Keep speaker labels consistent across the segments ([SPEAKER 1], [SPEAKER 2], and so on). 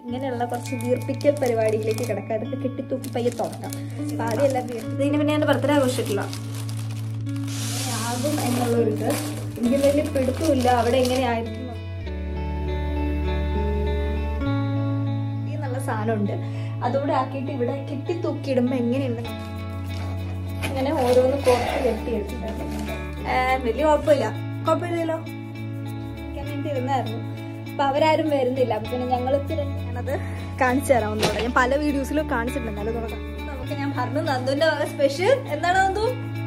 [SPEAKER 1] ഇങ്ങനെയുള്ള കുറച്ച് വീർപ്പിക്കൽ പരിപാടിയിലേക്ക് കിടക്കാം. അതൊക്കെ കെട്ടിത്തൂക്കി പയ്യെ തുടങ്ങാം. അപ്പം ആദ്യമെല്ലാം വീർപ്പിച്ചതിന് പിന്നെ എൻ്റെ ബർത്ത്ഡേ ആഘോഷിച്ചിട്ടില്ല. ആകും എന്നുള്ളൊരിത് എനിക്ക് വലിയ പിടുത്തമില്ല അവിടെ എങ്ങനെയായിരിക്കും. നല്ല സാധനമുണ്ട്, അതുകൂടെ ആക്കിയിട്ട് ഇവിടെ കെട്ടിത്തൂക്കിയിടുമ്പോൾ എങ്ങനെയുണ്ട് അങ്ങനെ ഓരോന്ന് കോർത്ത് കെട്ടിയിട്ടുണ്ട്. വലിയ കുഴപ്പമില്ലല്ലോ വേണ്ടി ഇരുന്നായിരുന്നു. അപ്പൊ അവരാരും വരുന്നില്ല. അപ്പൊ പിന്നെ ഞങ്ങൾക്ക് ഞാനത് കാണിച്ചു തരാം ഒന്നുകൂടെ. ഞാൻ പല വീഡിയോസിലും കാണിച്ചിട്ടുണ്ട്. അത് തുടങ്ങാം. നമുക്ക് ഞാൻ പറഞ്ഞു നന്ദുവിന്റെ വക സ്പെഷ്യൽ എന്താണ് നന്ദു?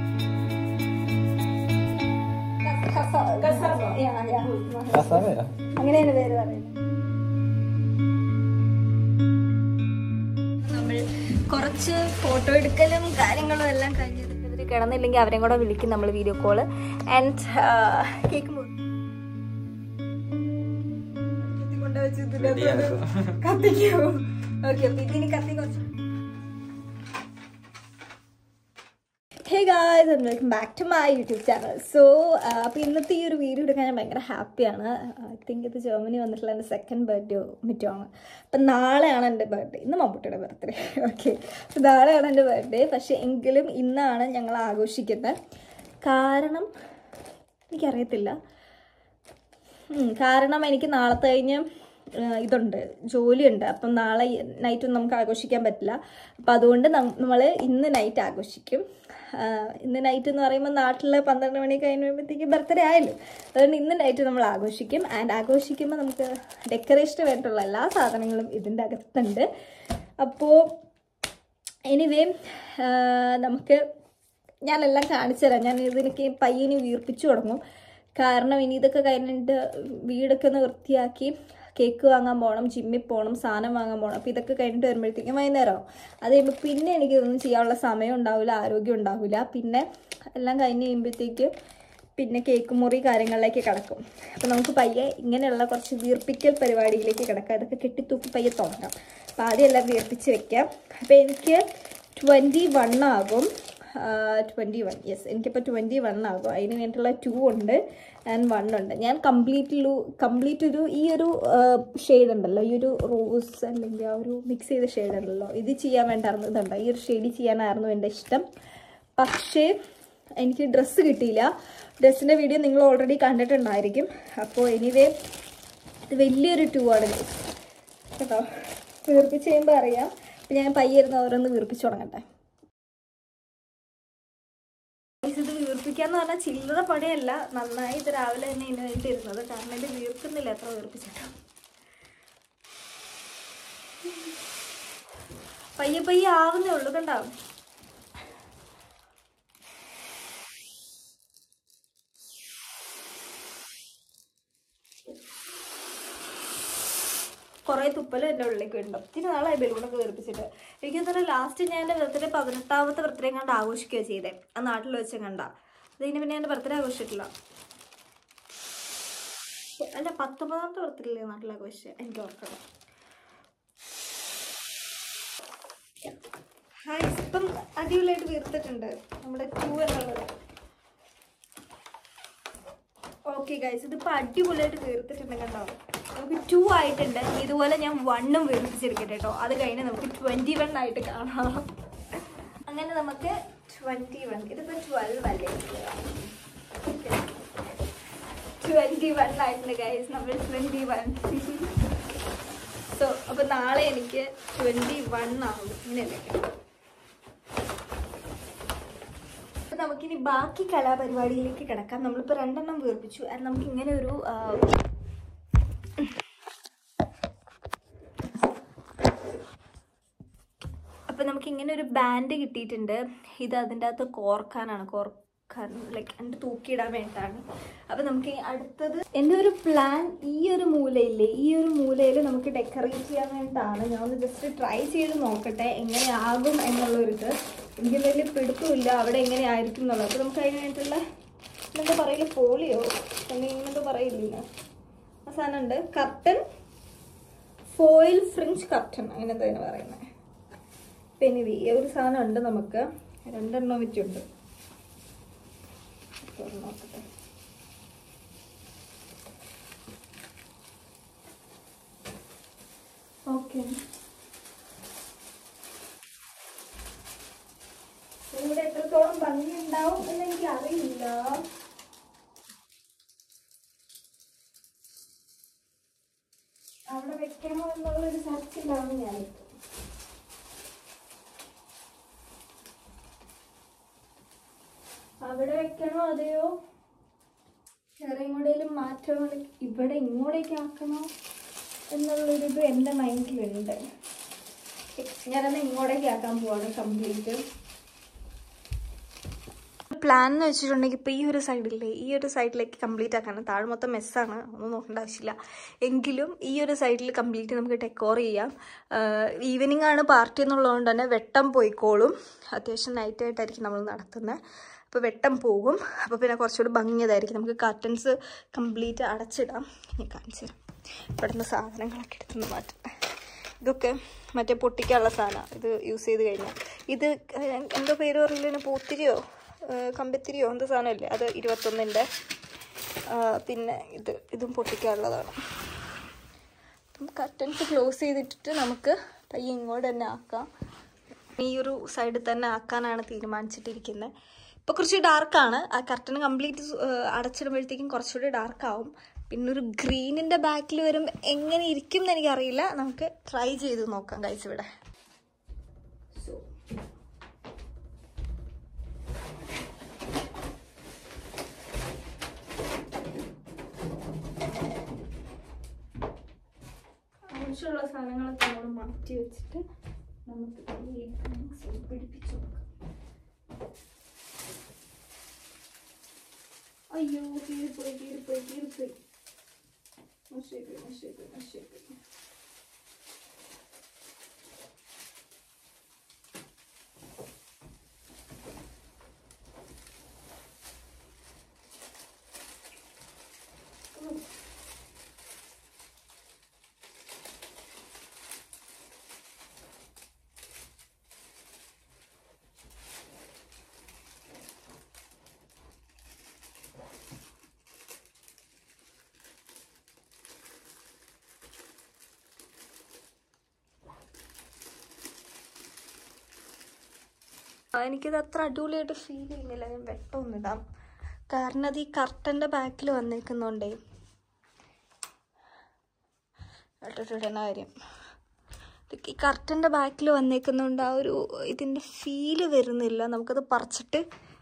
[SPEAKER 1] അങ്ങനെയാണ് പേര് പറയുന്നത്. നമ്മൾ കുറച്ച് ഫോട്ടോ എടുക്കലും കാര്യങ്ങളും എല്ലാം കഴിഞ്ഞിട്ട് കിടന്നില്ലെങ്കിൽ അവരെയും കൂടെ വിളിക്കും നമ്മൾ വീഡിയോ കോള്. ആൻഡ് കേക്ക് കത്തിക്കോ? ഓക്കെ, അപ്പൊ ഇതിന് കത്തി കുറച്ച്. Hey guys and welcome back to my YouTube channel. So അപ്പോൾ ഇന്നത്തെ ഈ ഒരു വീഡിയോ എടുക്കാൻ ഞാൻ ഭയങ്കര ഹാപ്പിയാണ്. ഐ തിങ്ക് ഇത് ജർമ്മനി വന്നിട്ടുള്ള എൻ്റെ സെക്കൻഡ് ബർത്ത്ഡേ മിറ്റമാണ്. അപ്പം നാളെയാണ് എൻ്റെ ബർത്ത്ഡേ. ഇന്ന് മമ്മൂട്ടിയുടെ ബർത്ത്ഡേ. ഓക്കെ, അപ്പോൾ നാളെയാണ് എൻ്റെ ബർത്ത്ഡേ. പക്ഷേ എങ്കിലും ഇന്നാണ് ഞങ്ങൾ ആഘോഷിക്കുന്നത്. കാരണം എനിക്കറിയത്തില്ല, കാരണം എനിക്ക് നാളത്തെ കഴിഞ്ഞ് ഇതുണ്ട്, ജോലിയുണ്ട്. അപ്പം നാളെ നൈറ്റൊന്നും നമുക്ക് ആഘോഷിക്കാൻ പറ്റില്ല. അപ്പം അതുകൊണ്ട് നമ്മൾ ഇന്ന് നൈറ്റ് ആഘോഷിക്കും. ഇന്ന് നൈറ്റ് എന്ന് പറയുമ്പോൾ നാട്ടിൽ 12 മണി കഴിയുമ്പോഴത്തേക്ക് ബർത്ത്ഡേ ആയല്ലോ. അതുകൊണ്ട് ഇന്ന് നൈറ്റ് നമ്മൾ ആഘോഷിക്കും. ആൻഡ് ആഘോഷിക്കുമ്പോൾ നമുക്ക് ഡെക്കറേഷന് വേണ്ടിയിട്ടുള്ള എല്ലാ സാധനങ്ങളും ഇതിൻ്റെ അകത്തുണ്ട്. അപ്പോൾ എനിവേ നമുക്ക് ഞാനെല്ലാം കാണിച്ചു തരാം. ഞാൻ ഇതിനൊക്കെ പയ്യന് വീർപ്പിച്ചു തുടങ്ങും. കാരണം ഇനി ഇതൊക്കെ കഴിഞ്ഞിട്ട് വീടൊക്കെ ഒന്ന് വൃത്തിയാക്കി കേക്ക് വാങ്ങാൻ പോകണം, ജിമ്മിൽ പോകണം, സാധനം വാങ്ങാൻ പോകണം. അപ്പോൾ ഇതൊക്കെ കഴിഞ്ഞിട്ട് വരുമ്പോഴത്തേക്കും വൈകുന്നേരമാവും. അത് കഴിയുമ്പോൾ പിന്നെ എനിക്കിതൊന്നും ചെയ്യാനുള്ള സമയം ഉണ്ടാവില്ല, ആരോഗ്യം ഉണ്ടാവില്ല. പിന്നെ എല്ലാം കഴിഞ്ഞ് കഴിയുമ്പോഴത്തേക്ക് പിന്നെ കേക്ക് മുറി കാര്യങ്ങളിലേക്ക് കിടക്കും. അപ്പോൾ നമുക്ക് പയ്യെ ഇങ്ങനെയുള്ള കുറച്ച് വീർപ്പിക്കൽ പരിപാടിയിലേക്ക് കിടക്കാം. ഇതൊക്കെ കെട്ടിത്തൂക്കി പയ്യെ തുടങ്ങാം. അപ്പോൾ ആദ്യം എല്ലാം വീർപ്പിച്ച് വെക്കാം. അപ്പോൾ എനിക്ക് 21 ആകും. 21, യെസ്, എനിക്കിപ്പോൾ 21 ആകും. അതിന് വേണ്ടിയിട്ടുള്ള 2 ഉണ്ട് ആൻഡ് 1 ഉണ്ട്. ഞാൻ കംപ്ലീറ്റ് ഒരു ഈ ഒരു ഷെയ്ഡ് ഉണ്ടല്ലോ, ഈ ഒരു റോസ് അല്ലെങ്കിൽ ആ ഒരു മിക്സ് ചെയ്ത ഷെയ്ഡ് ഉണ്ടല്ലോ, ഇത് ചെയ്യാൻ വേണ്ടായിരുന്നു. ഇതുണ്ടോ, ഈ ഒരു ഷെയ്ഡ് ചെയ്യാനായിരുന്നു എൻ്റെ ഇഷ്ടം. പക്ഷേ എനിക്ക് ഡ്രസ്സ് കിട്ടിയില്ല. ഡ്രസ്സിൻ്റെ വീഡിയോ നിങ്ങൾ ഓൾറെഡി കണ്ടിട്ടുണ്ടായിരിക്കും. അപ്പോൾ എനിവേ ഇത് വലിയൊരു 2 ആണ് കേട്ടോ. വീർപ്പിച്ച് കഴിയുമ്പോൾ അറിയാം. അപ്പോൾ ഞാൻ പയ്യിരുന്ന് ഓരോന്ന് വീർപ്പിച്ച് തുടങ്ങട്ടെ. ഇത് വീർപ്പിക്കാന്ന് പറഞ്ഞാൽ ചില്ലറ പണിയല്ല. നന്നായി ഇത് രാവിലെ തന്നെ ഇതിന് വേണ്ടി ഇരുന്നത്. കാരണം ഇത് വീർക്കുന്നില്ല എത്ര വീർപ്പിച്ചിട്ട്. പയ്യെ പയ്യെ ആവുന്നേ ഉള്ളൂ. കണ്ടോ, കുറേ തുപ്പലും എൻ്റെ ഉള്ളിലേക്ക് ഉണ്ടോ. ഇത്തിരി നാളായി ബലൂണൊക്കെ വീർപ്പിച്ചിട്ട്. എനിക്ക് തന്നെ ലാസ്റ്റ് ഞാൻ എൻ്റെ ബർത്ത്ഡേ 18ാമത്തെ ബർത്ത്ഡേ കണ്ട് ആഘോഷിക്കുകയാണ് ചെയ്തേ. ആ നാട്ടിൽ വെച്ച് കണ്ട. അതിന് പിന്നെ എൻ്റെ ബർത്ത്ഡേ ആഘോഷിച്ചിട്ടില്ല. അല്ല, 19ാമത്തെ ബർത്ത്ഡേ നാട്ടിൽ ആഘോഷിച്ചത് എനിക്ക് ഓർക്കണം. ഹായ്, ഇപ്പം അടിപൊളിയായിട്ട് വീർത്തിട്ടുണ്ട് നമ്മുടെ 2 എന്നുള്ളത്. ഓക്കെ ഗൈസ്, ഇതിപ്പോൾ അടിപൊളിയായിട്ട് വീർത്തിട്ടുണ്ട്. കണ്ടോ, നമുക്ക് 2 ആയിട്ടുണ്ട്. ഇതുപോലെ ഞാൻ 1ഉം വീർപ്പിച്ചെടുക്കട്ടെ കേട്ടോ. അത് കഴിഞ്ഞ് നമുക്ക് 21 ആയിട്ട് കാണാം. അങ്ങനെ നമുക്ക് 21, ഇതിപ്പോൾ 12 അല്ലേ, 21 ആയിട്ടുണ്ട് ഗൈസ്. നമ്മൾ 21. സോ അപ്പോൾ നാളെ എനിക്ക് 21 ആകും. ഇങ്ങനെയല്ലേ. അപ്പോൾ നമുക്കിനി ബാക്കി കലാപരിപാടിയിലേക്ക് കിടക്കാം. നമ്മളിപ്പോൾ 2 എണ്ണം വീർപ്പിച്ചു. അത് നമുക്ക് ഇങ്ങനെ ഒരു അപ്പം നമുക്കിങ്ങനെ ഒരു ബാൻഡ് കിട്ടിയിട്ടുണ്ട്. ഇത് അതിൻ്റെ അകത്ത് കോർക്കാനാണ്, ലൈക്ക് എൻ്റെ തൂക്കിയിടാൻ വേണ്ടിയിട്ടാണ്. അപ്പം നമുക്ക് അടുത്തത് എൻ്റെ ഒരു പ്ലാൻ ഈ ഒരു മൂലയില്ലേ, ഈ ഒരു മൂലയിൽ നമുക്ക് ഡെക്കറേറ്റ് ചെയ്യാൻ വേണ്ടിയിട്ടാണ്. ഞാൻ ഒന്ന് ജസ്റ്റ് ട്രൈ ചെയ്ത് നോക്കട്ടെ എങ്ങനെയാകും എന്നുള്ളൊരിത്. എനിക്ക് വലിയ പിടുത്തമില്ല അവിടെ എങ്ങനെയായിരിക്കും എന്നുള്ളത്. അപ്പോൾ നമുക്ക് അതിന് വേണ്ടിയിട്ടുള്ള എന്താ പറയില്ല, ഫോളിയോ എന്തോ പറയില്ല, ആ സാധനം ഉണ്ട്. കർട്ടൻ, ഫോയിൽ ഫ്രിഞ്ച് കർട്ടൻ, അതിനെന്താ പറയുന്നത്. പിന്നെ ഈ ഒരു സാധനം ഉണ്ട് നമുക്ക്. 2 എണ്ണം വെച്ചുണ്ട്. നോക്കട്ടെ. Okay, okay. ഇവിടെ എത്രത്തോളം ഭംഗി ഉണ്ടാവും എന്ന് എനിക്ക് അറിയില്ല. അവിടെ വെക്കണോ എന്നുള്ളൊരു സർച്ചിലാണ് ഞാനിപ്പോൾ. അവിടെ വെക്കണോ അതെയോ വേറെ എങ്ങോട്ടേലും മാറ്റങ്ങൾ ഇവിടെ ഇങ്ങോട്ടേക്ക് ആക്കണോ എന്നുള്ളൊരിത് എൻ്റെ മൈൻഡിലുണ്ട്. ഞാനത് ഇങ്ങോട്ടേക്ക് ആക്കാൻ പോവാണ് കംപ്ലീറ്റ്. പ്ലാൻ എന്ന് വെച്ചിട്ടുണ്ടെങ്കിൽ ഇപ്പോൾ ഈ ഒരു സൈഡില്ലേ, ഈ ഒരു സൈഡിലേക്ക് കംപ്ലീറ്റ് ആക്കാനാണ്. താഴെ മൊത്തം മെസ്സാണ്, ഒന്നും നോക്കേണ്ട ആവശ്യമില്ല. എങ്കിലും ഈ ഒരു സൈഡിൽ കംപ്ലീറ്റ് നമുക്ക് ഡെക്കോർ ചെയ്യാം. ഈവനിങ് ആണ് പാർട്ടി എന്നുള്ളതുകൊണ്ട് തന്നെ വെട്ടം പോയിക്കോളും. അത്യാവശ്യം നൈറ്റായിട്ടായിരിക്കും നമ്മൾ നടത്തുന്നത്. അപ്പോൾ വെട്ടം പോകും. അപ്പോൾ പിന്നെ കുറച്ചുകൂടി ഭംഗിയതായിരിക്കും. നമുക്ക് കർട്ടൻസ് കംപ്ലീറ്റ് അടച്ചിടാം. ഞാൻ കാണിച്ചു തരാം. ഇവിടുന്ന് സാധനങ്ങളൊക്കെ എടുത്തുനിന്ന് മാറ്റാം. ഇതൊക്കെ മറ്റേ പൊട്ടിക്കാനുള്ള സാധനമാണ്. ഇത് യൂസ് ചെയ്ത് കഴിഞ്ഞാൽ ഇത് എന്തോ പേര് പറയില്ല, പൂത്തിരിയോ കമ്പിത്തിരിയോ എന്ത് സാധനമില്ലേ, അത് 21-ൻ്റെ. പിന്നെ ഇതും പൊട്ടിക്കാനുള്ളതാണ്. കർട്ടൻസ് ക്ലോസ് ചെയ്തിട്ടിട്ട് നമുക്ക് പയ്യെ ഇങ്ങോട്ട് തന്നെ ആക്കാം. ഈ ഒരു സൈഡിൽ തന്നെ ആക്കാനാണ് തീരുമാനിച്ചിട്ടിരിക്കുന്നത്. ഇപ്പോൾ കുറച്ച് ഡാർക്കാണ്. ആ കർട്ടൻ കംപ്ലീറ്റ് അടച്ചിടുമ്പോഴത്തേക്കും കുറച്ചുകൂടി ഡാർക്കാവും. പിന്നെ ഒരു ഗ്രീനിൻ്റെ ബാക്കിൽ വരുമ്പോൾ എങ്ങനെ ഇരിക്കും എന്ന് എനിക്കറിയില്ല. നമുക്ക് ട്രൈ ചെയ്ത് നോക്കാം ഗൈസ്. ഇവിടെ ആവശ്യമുള്ള സാധനങ്ങളൊക്കെ നമ്മൾ മാറ്റി വെച്ചിട്ട് നമുക്ക് പിടിപ്പിച്ചു നോക്കാം. അയ്യോ കീറിപ്പോയി. നശിപ്പോയി. എനിക്കിത് അത്ര അടിപൊളിയായിട്ട് ഫീൽ ചെയ്യുന്നില്ല. ഞാൻ വെട്ടമൊന്നിടാം. കാരണം അത് ഈ കർട്ടൻ്റെ ബാക്കിൽ വന്നിരിക്കുന്നുണ്ടേ. വെട്ടിട്ടിടുന്ന കാര്യം ഈ കർട്ടൻ്റെ ബാക്കിൽ വന്നേക്കുന്നുണ്ട്. ആ ഒരു ഇതിൻ്റെ ഫീല് വരുന്നില്ല. നമുക്കത് പറിച്ചിട്ട്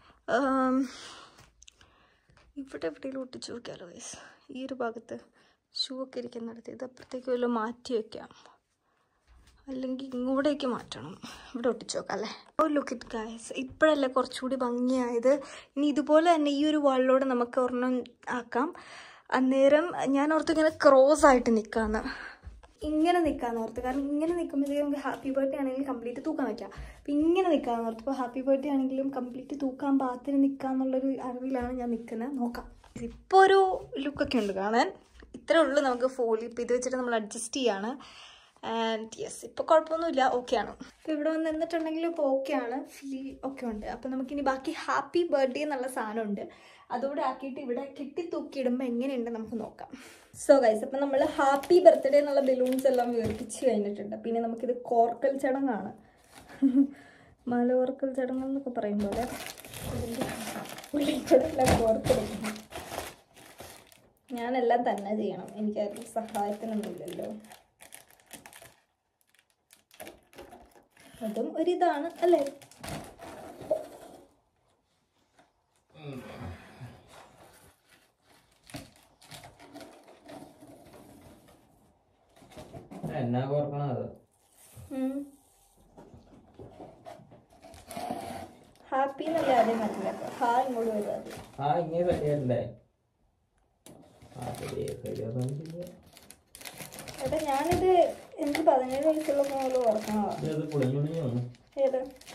[SPEAKER 1] ഇവിടെ എവിടെയെങ്കിലും ഒട്ടിച്ച് നോക്കിയാലോ വയസ്സ്. ഈ ഒരു ഭാഗത്ത് ഷൂ ഒക്കെ ഇരിക്കുന്നിടത്ത് ഇത് അപ്പുറത്തേക്ക് വല്ലതും മാറ്റി വയ്ക്കാം, അല്ലെങ്കിൽ ഇങ്ങോട്ടേക്ക് മാറ്റണം. ഇവിടെ ഒട്ടിച്ച് നോക്കാം അല്ലേ. ഓ ലുക്ക് ഇറ്റ് ഗൈസ്, ഇപ്പോഴല്ലേ കുറച്ചുകൂടി ഭംഗിയായത്. ഇനി ഇതുപോലെ തന്നെ ഈ ഒരു വാളിലൂടെ നമുക്ക് ഒരെണ്ണം ആക്കാം. അന്നേരം ഞാൻ ഓർത്ത് ഇങ്ങനെ ക്രോസ് ആയിട്ട് നിൽക്കാമെന്ന്, ഇങ്ങനെ നിൽക്കാമെന്ന് ഓർത്ത്. കാരണം ഇങ്ങനെ നിൽക്കുമ്പോഴത്തേക്കും നമുക്ക് ഹാപ്പി ബർത്ത്ഡേ ആണെങ്കിലും കംപ്ലീറ്റ് തൂക്കാൻ പറ്റില്ല. അപ്പം ഇങ്ങനെ നിൽക്കാമെന്ന് ഓർത്ത്. ഇപ്പോൾ ഹാപ്പി ബർത്ത്ഡേ ആണെങ്കിലും കംപ്ലീറ്റ് തൂക്കാൻ പാകത്തിന് നിൽക്കാമെന്നുള്ളൊരു അറിവിലാണ് ഞാൻ നിൽക്കുന്നത്. നോക്കാം. ഇപ്പോൾ ഒരു ലുക്കൊക്കെ ഉണ്ട് കാണാൻ. ഇത്രേ ഉള്ളൂ നമുക്ക് ഫോളി. ഇപ്പോൾ ഇത് വെച്ചിട്ട് നമ്മൾ അഡ്ജസ്റ്റ് ചെയ്യാണ്. ആൻഡ് യെസ്, ഇപ്പോൾ കുഴപ്പമൊന്നുമില്ല, ഓക്കെയാണ്. ഇപ്പോൾ ഇവിടെ വന്ന് നിന്നിട്ടുണ്ടെങ്കിൽ ഇപ്പോൾ ഓക്കെയാണ്, ഫീൽ ഒക്കെ ഉണ്ട്. അപ്പോൾ നമുക്കിനി ബാക്കി ഹാപ്പി ബർത്ത്ഡേ എന്നുള്ള സാധനമുണ്ട്, അതുകൂടെ ആക്കിയിട്ട് ഇവിടെ കെട്ടി തൂക്കിയിടുമ്പോൾ എങ്ങനെയുണ്ട് നമുക്ക് നോക്കാം. സോ ഗൈസ്, അപ്പം നമ്മൾ ഹാപ്പി ബർത്ത്ഡേ എന്നുള്ള ബലൂൺസ് എല്ലാം വീർപ്പിച്ച് കഴിഞ്ഞിട്ടുണ്ട്. പിന്നെ നമുക്കിത് കോർക്കൽ ചടങ്ങാണ്, മലയോർക്കൽ ചടങ്ങ് എന്നൊക്കെ പറയും പോലെ ഉള്ളിക്കൂടെല്ലാം കോർത്തെടുക്കണം. ഞാനെല്ലാം തന്നെ ചെയ്യണം, എനിക്കാരും സഹായത്തിനൊന്നുമില്ലല്ലോ. അതും ഒരിതാണ് അല്ലേ. ഹാപ്പി എന്നല്ലേ ആദ്യം മനസ്സിലാക്കുക. ഹാ ഇങ്ങോട്ട് വരും. എടാ ഞാനിത് എനിക്ക് 17 വയസ്സുള്ള പോലെ ഓർക്കണോ. ഏത്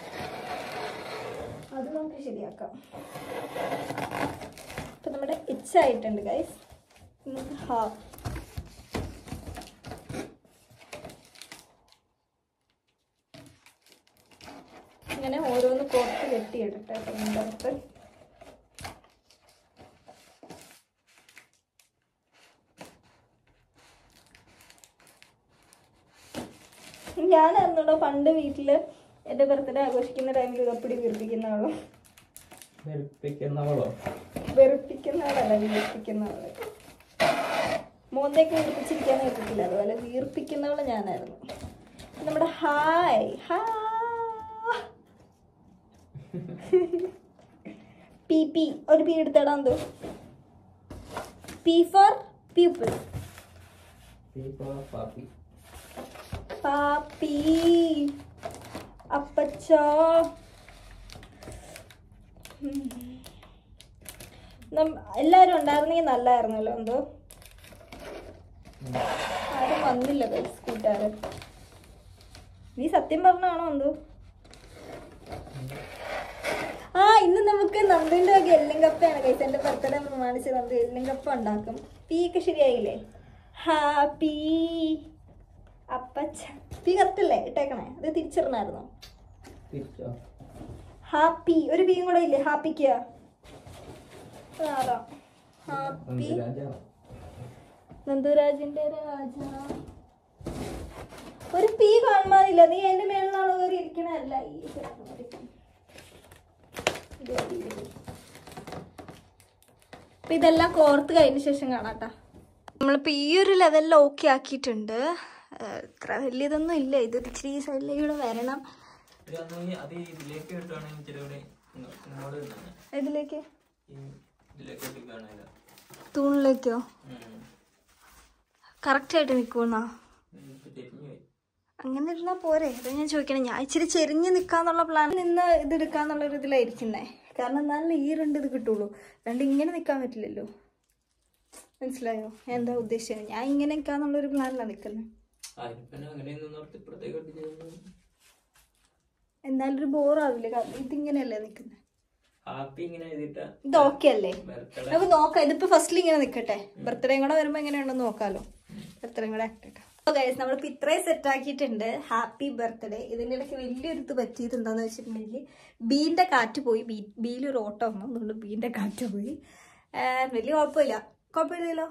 [SPEAKER 1] അത് നമുക്ക് ശരിയാക്കാം. ഇപ്പൊ നമ്മുടെ ഇച്ചായിട്ടുണ്ട് ഗൈസ്. ഹാ ഇങ്ങനെ ഓരോന്ന് കോർത്ത് കെട്ടിയിടട്ടെ. അതിനകത്ത് ഞാനായിരുന്നോടോ പണ്ട് വീട്ടില് എന്റെ ബർത്ത്ഡേ ആഘോഷിക്കുന്ന ടൈമിൽ ഇതപ്പടി വീർപ്പിക്കുന്നവളോ. വെറുപ്പിക്കുന്നവളല്ല, വീർപ്പിക്കുന്നവള്. മോന്തയൊക്കെ വീർപ്പിച്ചിരിക്കാൻ പറ്റത്തില്ല, അതുപോലെ വീർപ്പിക്കുന്നവള് ഞാനായിരുന്നു. നമ്മുടെ ഹായ് പി പി ഒരു പി എടുത്തടാ. എന്തോ പി ഫോർ പീപ്പിൾ. പാപ്പി അപ്പച്ചാ. എല്ലാരും ഉണ്ടായിരുന്നെങ്കിൽ നല്ലായിരുന്നല്ലോ. എന്തോ ആരും വന്നില്ല കൂട്ടുകാരൻ. നീ സത്യം പറഞ്ഞാണോ എന്തോ? ഇന്ന് നമുക്ക് നന്ദുവിന്റെ ഒക്കെ എല്ലും കപ്പയാണ് കൈസ്. എന്റെ ബർത്ത്ഡേ പ്രമാണിച്ച് നന്ദു എല്ലും കപ്പ ഉണ്ടാക്കും. പീ ഒക്കെ ശരിയായില്ലേ? ഹാപ്പി അപ്പച്ച. പീ കറക്റ്റല്ലേ ഇട്ടേക്കണേ? അത് തിരിച്ചിടണായിരുന്നോ? ഹാപ്പി ഒരു പീയും കൂടെ ഇല്ലേ ഹാപ്പിക്ക്? ഹാപ്പി നന്ദുരാജിന്റെ രാജ. ഒരു പീ കാണുമാനില്ല. നീ എന്റെ മേളിലാണോ കയറി ഇരിക്കണല്ല. അപ്പൊ ഇതെല്ലാം കോർത്ത് കഴിഞ്ഞ ശേഷം കാണാട്ടാ. നമ്മളിപ്പോ ഈ ഒരു ലെവലിൽ ഓക്കെ ആക്കിയിട്ടുണ്ട്. ഇത്ര വലിയതൊന്നും ഇല്ല. ഇത് ഇച്ചിരി സൈഡിലൂടെ വരണം. ഇതിലേക്ക് തൂണിലേക്കോ കറക്റ്റ് ആയിട്ട് നിൽക്കുന്നാ? അങ്ങനെ ഇരുന്നാ പോരെ? അത് ഞാൻ ചോദിക്കണേ. ഞാൻ ഇച്ചിരി ചെരിഞ്ഞ് നിൽക്കാന്നുള്ള പ്ലാൻ നിന്ന് ഇത് എടുക്കാന്നുള്ളൊരു ഇതിലായിരിക്കുന്നേ. കാരണം നല്ല ഈറുണ്ട് ഇത് കിട്ടുള്ളൂ. രണ്ട് ഇങ്ങനെ നിൽക്കാൻ പറ്റില്ലല്ലോ. മനസ്സിലായോ ഞാൻ എന്താ ഉദ്ദേശിച്ചത്? ഞാൻ ഇങ്ങനെ നിൽക്കാന്നുള്ളൊരു പ്ലാനിലാണ് നിൽക്കുന്നത്. എന്നാലും ഒരു ബോറാവില്ലേ? കാരണം ഇതിങ്ങനെയല്ലേ നിൽക്കുന്നത്. ഇത് ഓക്കെ അല്ലേ? നമുക്ക് നോക്കാം. ഇതിപ്പോ ഫസ്റ്റിൽ ഇങ്ങനെ നിൽക്കട്ടെ. ബർത്ത്ഡേയും കൂടെ വരുമ്പോ എങ്ങനെയുണ്ടെന്ന് നോക്കാലോ. ബർത്ത്ഡേയും കൂടെ ആക്കട്ടെ. നമ്മളിപ്പോ ഇത്രയും സെറ്റ് ആക്കിയിട്ടുണ്ട്. Happy birthday. ഇതിന്റെ ഇടയ്ക്ക് വലിയൊരു ഇത് പറ്റിയത് എന്താന്ന് വെച്ചിട്ടുണ്ടെങ്കിൽ ബീന്റെ കാറ്റ് പോയി. ബീലൊരു ഓട്ടം വന്നു, അതുകൊണ്ട് ബീന്റെ കാറ്റ് പോയി. വലിയ കുഴപ്പമില്ലല്ലോ.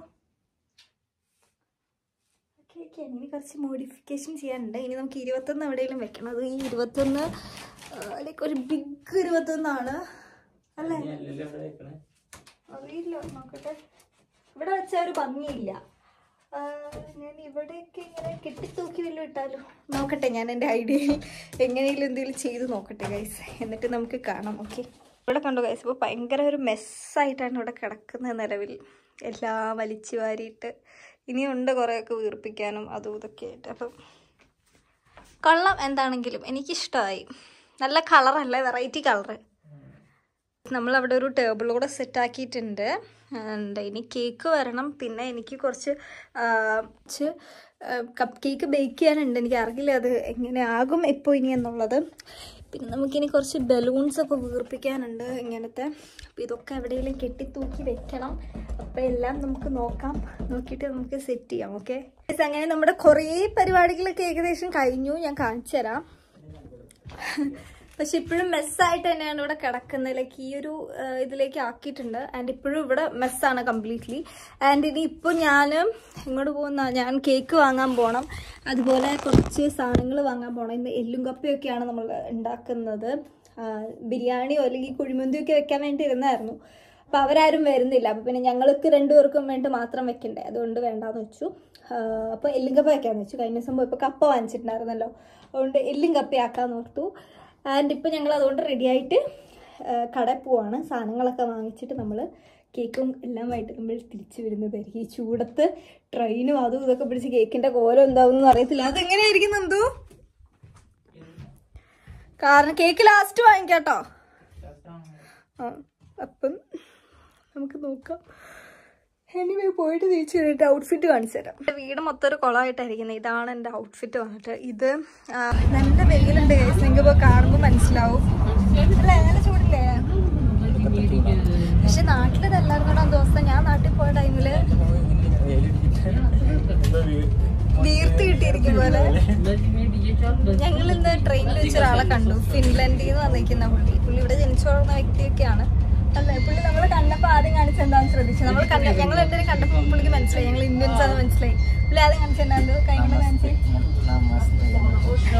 [SPEAKER 1] ഓക്കെ ഇനി കുറച്ച് മോഡിഫിക്കേഷൻ ചെയ്യാനുണ്ട്. ഇനി നമുക്ക് 21 എവിടെയെങ്കിലും വെക്കണം. അത് ഈ 21 ലൈക്ക് ഒരു ബിഗ് 21 അല്ലേ? അറിയില്ല, നോക്കട്ടെ. ഇവിടെ വെച്ചാൽ ഒരു ഭംഗിയില്ല. ഞാൻ ഇവിടെയൊക്കെ ഇങ്ങനെ കെട്ടിത്തൂക്കി വല്ലതും ഇട്ടാലോ? നോക്കട്ടെ. ഞാൻ എൻ്റെ ഐഡിയയിൽ എങ്ങനെയെങ്കിലും എന്തെങ്കിലും ചെയ്ത് നോക്കട്ടെ ഗൈസ്. എന്നിട്ട് നമുക്ക് കാണാം. ഓക്കെ. ഇവിടെ കണ്ടോ ഗൈസ്? ഇപ്പോൾ ഭയങ്കര ഒരു മെസ്സായിട്ടാണ് ഇവിടെ കിടക്കുന്നത് നിലവിൽ. എല്ലാം വലിച്ചു വാരിയിട്ട് ഇനിയുണ്ട് കുറേയൊക്കെ വീർപ്പിക്കാനും അതും ഇതൊക്കെ ആയിട്ട്. അപ്പം കൊള്ളാം. എന്താണെങ്കിലും എനിക്കിഷ്ടമായി. നല്ല കളറല്ലേ? Variety colour. നമ്മളവിടെ ഒരു ടേബിൾ കൂടെ സെറ്റാക്കിയിട്ടുണ്ട്. ഇനി കേക്ക് വരണം. പിന്നെ എനിക്ക് കുറച്ച് കപ്പ് കേക്ക് ബേക്ക് ചെയ്യാനുണ്ട്. എനിക്ക് അറിയില്ല അത് എങ്ങനെ ആകും എപ്പോൾ ഇനി എന്നുള്ളത്. പിന്നെ നമുക്കിനി കുറച്ച് ബലൂൺസൊക്കെ വീർപ്പിക്കാനുണ്ട് ഇങ്ങനത്തെ. അപ്പോൾ ഇതൊക്കെ എവിടെയെങ്കിലും കെട്ടിത്തൂക്കി വെക്കണം. അപ്പോൾ എല്ലാം നമുക്ക് നോക്കാം. നോക്കിയിട്ട് നമുക്ക് സെറ്റ് ചെയ്യാം. ഓക്കെ. അങ്ങനെ നമ്മുടെ കുറേ പരിപാടികളൊക്കെ ഏകദേശം കഴിഞ്ഞു. ഞാൻ കാണിച്ചു തരാം. പക്ഷെ ഇപ്പോഴും മെസ്സായിട്ട് തന്നെയാണ് ഇവിടെ കിടക്കുന്നതിലേക്ക്. ഈ ഒരു ഇതിലേക്ക് ആക്കിയിട്ടുണ്ട്. ആൻഡ് ഇപ്പോഴും ഇവിടെ മെസ്സാണ് കംപ്ലീറ്റ്ലി. ആൻഡ് ഇനി ഇപ്പോൾ ഞാൻ ഇങ്ങോട്ട് പോകുന്ന ഞാൻ കേക്ക് വാങ്ങാൻ പോകണം. അതുപോലെ കുറച്ച് സാധനങ്ങൾ വാങ്ങാൻ പോകണം. ഇന്ന് എല്ലും കപ്പയൊക്കെയാണ് നമ്മൾ ഉണ്ടാക്കുന്നത്. ബിരിയാണിയോ അല്ലെങ്കിൽ കുഴിമന്തിയൊക്കെ വെക്കാൻ വേണ്ടി ഇരുന്നായിരുന്നു. അപ്പോൾ അവരാരും വരുന്നില്ല. അപ്പോൾ പിന്നെ ഞങ്ങൾക്ക് 2 പേർക്കും വേണ്ടി മാത്രം വെക്കണ്ടേ, അതുകൊണ്ട് വേണ്ടാന്ന് വെച്ചു. അപ്പോൾ എല്ലും കപ്പ വെക്കാന്ന് വെച്ചു. കഴിഞ്ഞ ദിവസം ഇപ്പോൾ കപ്പ വാങ്ങിച്ചിട്ടുണ്ടായിരുന്നല്ലോ, അതുകൊണ്ട് എല്ലും കപ്പയാക്കാന്ന് ഓർത്തു. ആൻഡ് ഇപ്പോൾ ഞങ്ങൾ അതുകൊണ്ട് റെഡിയായിട്ട് കടയിൽ പോവാണ്. സാധനങ്ങളൊക്കെ വാങ്ങിച്ചിട്ട് നമ്മൾ കേക്കും എല്ലാമായിട്ട് നമ്മൾ തിരിച്ചു വരുന്നതായിരിക്കും. ഈ ചൂടത്ത് ട്രെയിനും അതും ഇതൊക്കെ പിടിച്ച് കേക്കിൻ്റെ കോലം എന്താവുമെന്ന് അറിയത്തില്ല. അതെങ്ങനെയായിരിക്കും എന്തോ? കാരണം കേക്ക് ലാസ്റ്റ് വാങ്ങിക്കാട്ടോ. അപ്പം നമുക്ക് നോക്കാം. എനിവേ പോയിട്ട് തിരിച്ചു കഴിഞ്ഞിട്ട് ഔട്ട്ഫിറ്റ് കാണിച്ചു തരാം. എൻ്റെ വീട് മൊത്തം ഒരു കുളമായിട്ടായിരിക്കുന്നത്. ഇതാണ് എൻ്റെ ഔട്ട്ഫിറ്റ് വന്നിട്ട്. ഇത് നല്ല വെയിലുണ്ട് ഗൈസ്. നിങ്ങൾക്ക് ഇപ്പോൾ കാണുമ്പോൾ മനസ്സിലാവും. അല്ലേ? നല്ല ചൂടില്ലേ? പക്ഷെ നാട്ടിലിതല്ലായിരുന്നു ദിവസം. ഞാൻ നാട്ടിൽ പോയ ടൈമിൽ വീർത്ത് കിട്ടിയിരിക്കും പോലെ. ഞങ്ങൾ ഇന്ന് ട്രെയിനിൽ വെച്ച ഒരാളെ കണ്ടു. ഫിൻലൻഡിൽ നിന്ന് വന്നിരിക്കുന്ന പുള്ളി ഇവിടെ ജനിച്ചു വളർന്ന വ്യക്തിയൊക്കെയാണ്. അല്ല, പുള്ളി നമ്മൾ കണ്ടപ്പോൾ ആദ്യം കാണിച്ചെന്താന്ന് ശ്രദ്ധിച്ചു. ഞങ്ങൾ എല്ലാവരും കണ്ടപ്പോൾ പുള്ളിക്ക് മനസ്സിലായി ഞങ്ങൾ ഇന്ത്യൻസ് ആണെന്ന് മനസ്സിലായി. പുള്ളി ആദ്യം കാണിച്ചെന്താ? കഴിഞ്ഞ കാണിച്ചു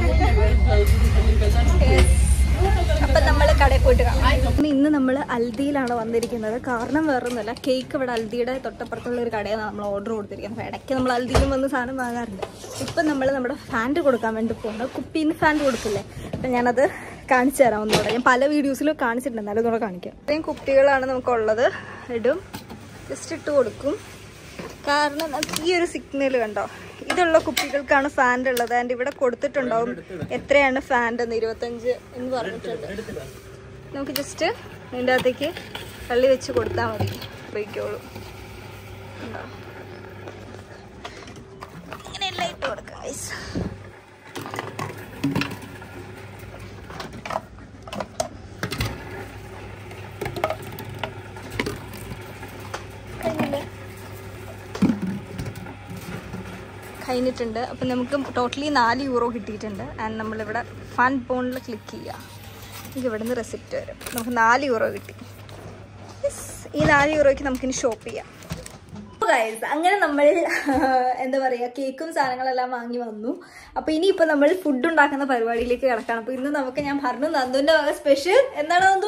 [SPEAKER 1] ഇന്ന് നമ്മൾ അൽദിയിലാണ് വന്നിരിക്കുന്നത്. കാരണം വേറൊന്നുമല്ല, കേക്ക് ഇവിടെ അൽദിയുടെ തൊട്ടപ്പുറത്തുള്ള ഒരു കടയിൽ നമ്മൾ ഓർഡർ കൊടുത്തിരിക്കുന്നത്. അപ്പോൾ ഇടയ്ക്ക് നമ്മൾ അൽദിയിലും വന്ന് സാധനം വാങ്ങാറുണ്ട്. ഇപ്പം നമ്മൾ നമ്മുടെ ഫാൻറ്റ് കൊടുക്കാൻ വേണ്ടി പോകുന്നത്. കുപ്പിയിൽ നിന്ന് ഫാൻറ്റ് കൊടുക്കില്ലേ, അപ്പം ഞാനത് കാണിച്ചു തരാം ഒന്നുകൂടെ. ഞാൻ പല വീഡിയോസിലും കാണിച്ചിട്ടുണ്ട്, എന്നാലും ഒന്നുകൂടെ കാണിക്കാം. ഇത്രയും കുപ്പികളാണ് നമുക്കുള്ളത്. ഇടും, ജസ്റ്റ് ഇട്ട് കൊടുക്കും. കാരണം ഈ ഒരു സിഗ്നൽ കണ്ടോ, ഇതുള്ള കുപ്പികൾക്കാണ് ഫാൻറ്റ് ഉള്ളത്. ആൻഡ് ഇവിടെ കൊടുത്തിട്ടുണ്ടാവും എത്രയാണ് ഫാൻറ്റ് എന്ന്, 25 എന്ന് പറഞ്ഞിട്ടുണ്ട്. നമുക്ക് ജസ്റ്റ് ഇതിൻ്റെ അകത്തേക്ക് തള്ളി വെച്ച് കൊടുത്താൽ മതി, ഉപയോഗിക്കോളൂ. ഇങ്ങനെയെല്ലാം ഇട്ട് കൊടുക്കാം ഗൈസ്. കഴിഞ്ഞിട്ടുണ്ട്. അപ്പം നമുക്ക് ടോട്ടലി 4 യൂറോ കിട്ടിയിട്ടുണ്ട്. ആൻഡ് നമ്മളിവിടെ ഫൺ പോണിൽ ക്ലിക്ക് ചെയ്യുക. എനിക്ക് ഇവിടെ നിന്ന് റെസിപ്റ്റ് വരും. നമുക്ക് 4 യൂറോ കിട്ടി. ഈ 4 യൂറോയ്ക്ക് നമുക്കിനി ഷോപ്പ് ചെയ്യാം. അങ്ങനെ നമ്മൾ എന്താ പറയുക, കേക്കും സാധനങ്ങളെല്ലാം വാങ്ങി വന്നു. അപ്പോൾ ഇനിയിപ്പോൾ നമ്മൾ ഫുഡ് ഉണ്ടാക്കുന്ന പരിപാടിയിലേക്ക് കിടക്കണം. അപ്പോൾ ഇന്ന് നമുക്ക്, ഞാൻ പറഞ്ഞു, നന്ദുവിൻ്റെ വക സ്പെഷ്യൽ എന്താണ് നന്ദു?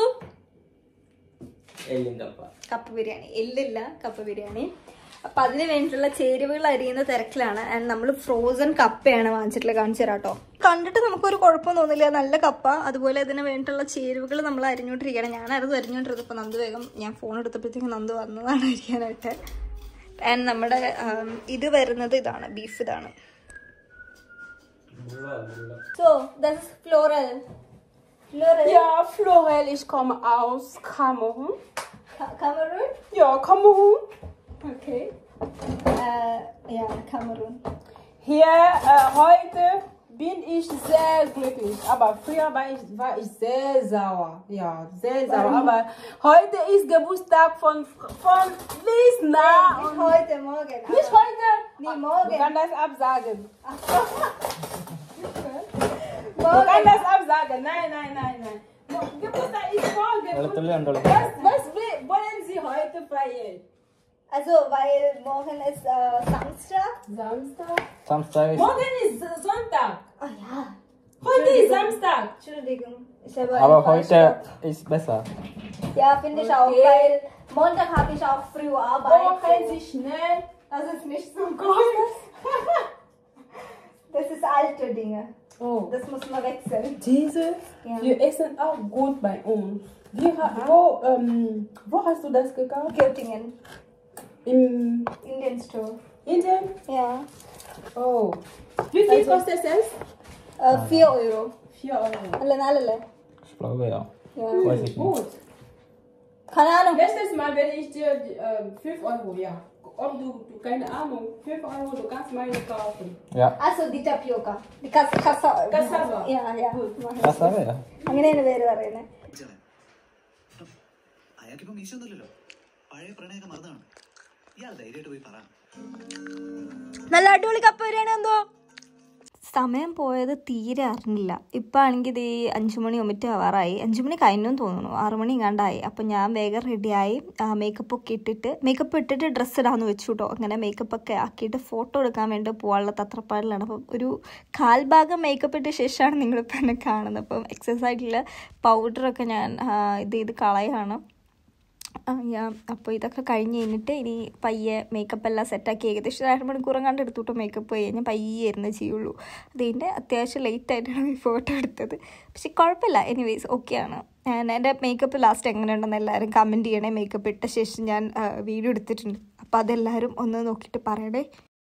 [SPEAKER 1] കപ്പ ബിരിയാണി. എല്ലില്ല, കപ്പ ബിരിയാണി. അപ്പം അതിന് വേണ്ടിയിട്ടുള്ള ചേരുവകൾ അരിയുന്ന തിരക്കിലാണ്. ആൻഡ് നമ്മൾ ഫ്രോസൺ കപ്പയാണ് വാങ്ങിച്ചിട്ടുള്ളത്. കാണിച്ചു തരാം കേട്ടോ. കണ്ടിട്ട് നമുക്കൊരു കുഴപ്പം തോന്നില്ല, നല്ല കപ്പ. അതുപോലെ ഇതിന് വേണ്ടിയിട്ടുള്ള ചേരുവകൾ നമ്മൾ അരിഞ്ഞോണ്ടിരിക്കുകയാണ്. ഞാനത് അരിഞ്ഞോണ്ടിരുന്നത്. ഇപ്പോൾ നന്ദു വേഗം, ഞാൻ ഫോൺ എടുത്തപ്പോഴത്തേക്കും നന്ദു വന്നതാണ് അരിയാനായിട്ട്. ആൻഡ് നമ്മുടെ ഇത് വരുന്നത് ഇതാണ്, ബീഫ് ഇതാണ്. So, das ist Florel. Florel?
[SPEAKER 2] Ja, Florel, ich komme aus Kamerun.
[SPEAKER 1] Kamerun?
[SPEAKER 2] Ja, Kamerun.
[SPEAKER 1] Okay. Ja, Kamerun.
[SPEAKER 2] Hier, heute bin ich sehr glücklich, aber früher war ich sehr sauer. Ja, sehr sauer. Aber heute ist Geburtstag von Lisna.
[SPEAKER 1] Nicht heute, morgen.
[SPEAKER 2] Nicht heute?
[SPEAKER 1] Nee, morgen.
[SPEAKER 2] Du kannst das absagen. Du
[SPEAKER 1] Morgen.
[SPEAKER 2] kannst das absagen. Nein. Geburtstag ist morgen. Was wollen Sie heute feiern?
[SPEAKER 1] Also, weil morgen ist Samstag.
[SPEAKER 2] Samstag? Morgen ist Sonntag.
[SPEAKER 1] Oh ja.
[SPEAKER 2] Heute ist Samstag.
[SPEAKER 1] Entschuldigung. Ich habe
[SPEAKER 3] Aber
[SPEAKER 1] einen
[SPEAKER 3] heute
[SPEAKER 1] Falschstopp.
[SPEAKER 3] ist besser.
[SPEAKER 1] Ja, finde ich auch, weil Montag habe ich auch früh Arbeit.
[SPEAKER 2] Kochen Sie schnell.
[SPEAKER 1] Das ist nicht so gut. Das ist alte Dinge.
[SPEAKER 2] Oh.
[SPEAKER 1] Das muss man wechseln.
[SPEAKER 2] Diese,
[SPEAKER 1] Ja.
[SPEAKER 2] wir essen auch gut bei uns. Wo hast du das gekauft?
[SPEAKER 1] Göttingen.
[SPEAKER 2] Im
[SPEAKER 1] Indian Store.
[SPEAKER 2] Indien?
[SPEAKER 1] Ja.
[SPEAKER 2] Oh. Wie viel kostet es?
[SPEAKER 1] 4 Euro.
[SPEAKER 2] 4 Euro.
[SPEAKER 1] Alle.
[SPEAKER 3] Ich glaube ja.
[SPEAKER 1] Ja.
[SPEAKER 3] Weiß ich nicht.
[SPEAKER 2] Gut.
[SPEAKER 1] Keine Ahnung.
[SPEAKER 2] Nächstes Mal werde ich dir 5 Euro, ja. Ob du keine Ahnung, 5 Euro, du kannst meine kaufen.
[SPEAKER 3] Ja.
[SPEAKER 1] Also die Tapioca. Die Cassava. Ja.
[SPEAKER 3] Das habe ich ja.
[SPEAKER 1] അങ്ങനെയാണ് പേര് പറയുന്നത്.
[SPEAKER 4] അയാൾക്കിപ്പോ മീശൊന്നുമില്ലല്ലോ, പഴയ പ്രണയൊക്കെ മറന്നാണ്. ഇയാൾ ധൈര്യമായിട്ട് പോയി പറ.
[SPEAKER 1] നല്ല അടിപൊളി കപ്പ ബിരിയാണി എന്തോ. സമയം പോയത് തീരെ അറിഞ്ഞില്ല. ഇപ്പം ആണെങ്കിൽ ഇത് 5 മണി ഒമിറ്റ് ആവാറായി. 5 മണി കഴിഞ്ഞെന്ന് തോന്നുന്നു, 6 മണി കണ്ടായി. അപ്പം ഞാൻ വേഗം റെഡിയായി, മേക്കപ്പൊക്കെ ഇട്ടിട്ട്, മേക്കപ്പ് ഇട്ടിട്ട് ഡ്രസ്സ് ഇടാമെന്ന് വെച്ചു കേട്ടോ. അങ്ങനെ മേക്കപ്പൊക്കെ ആക്കിയിട്ട് ഫോട്ടോ എടുക്കാൻ വേണ്ടി പോകാനുള്ള തത്രപ്പാടിലാണ്. അപ്പം ഒരു കാൽഭാഗം മേക്കപ്പ് ഇട്ട ശേഷമാണ് നിങ്ങളിപ്പോൾ എന്നെ കാണുന്നത്. അപ്പം എക്സസൈസിൽ പൗഡറൊക്കെ ഞാൻ ഇത് കളയാണ്. അപ്പോൾ ഇതൊക്കെ കഴിഞ്ഞ് കഴിഞ്ഞിട്ട് ഇനി പയ്യെ മേക്കപ്പ് എല്ലാം സെറ്റാക്കി ഏകദേശം 1.5 മണിക്കൂറും കണ്ട് എടുത്തുട്ടോ മേക്കപ്പ് കഴിഞ്ഞ് പയ്യെ ഇരുന്ന് ചെയ്യുള്ളൂ. അതിൻ്റെ അത്യാവശ്യം ലേറ്റായിട്ടാണ് ഈ ഫോട്ടോ എടുത്തത്. പക്ഷെ കുഴപ്പമില്ല, എനിവേയ്സ് ഓക്കെയാണ്. എൻ്റെ മേക്കപ്പ് ലാസ്റ്റ് എങ്ങനെയുണ്ടെന്ന് എല്ലാവരും കമൻറ്റ് ചെയ്യണേ. മേക്കപ്പ് ഇട്ട ശേഷം ഞാൻ വീഡിയോ എടുത്തിട്ടുണ്ട്, അപ്പോൾ അതെല്ലാവരും ഒന്ന് നോക്കിയിട്ട് പറയണേ.